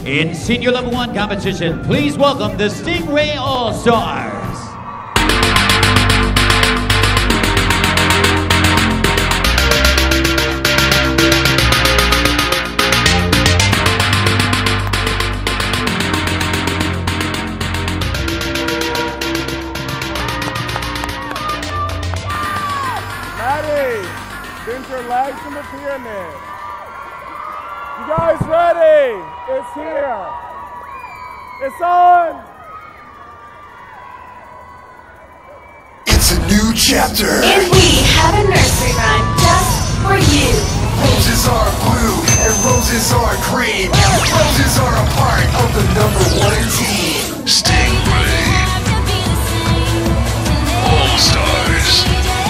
In Senior Level 1 competition, please welcome the Stingray All-Stars. Bend your legs in the pyramid. You guys ready? It's here. It's on. It's a new chapter. And we have a nursery rhyme just for you. Roses are blue and roses are green. Roses are a part of the #1 team. Stingray All-Stars.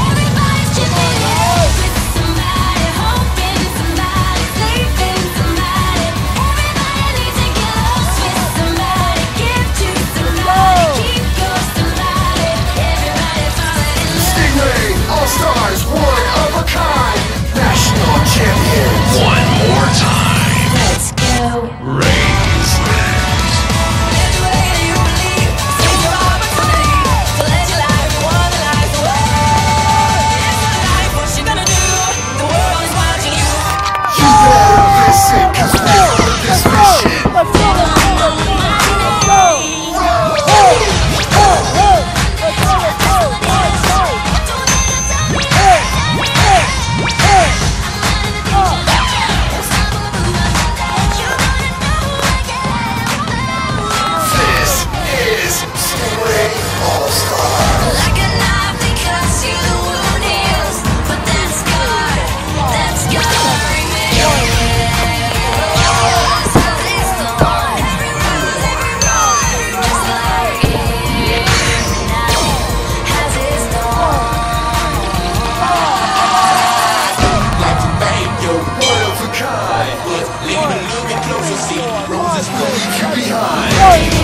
All-Stars, one of a kind, national champions. One more time. Let's go. Raise land. Take your opportunity to let your life be one of life's world. It's life, what you gonna do? The world is watching you. You better listen, 'cause we're on this mission. Let's go. Roses will leave you behind.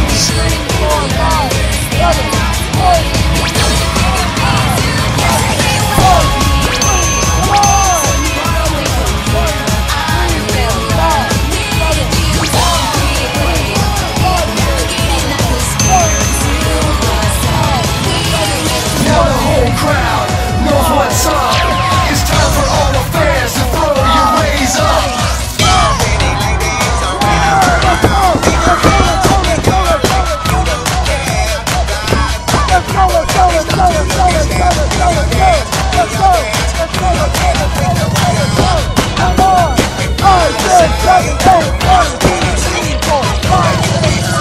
Now the whole crowd knows what's up. It's time for all the fans to throw your rays up.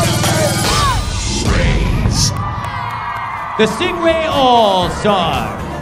The Stingray All-Stars.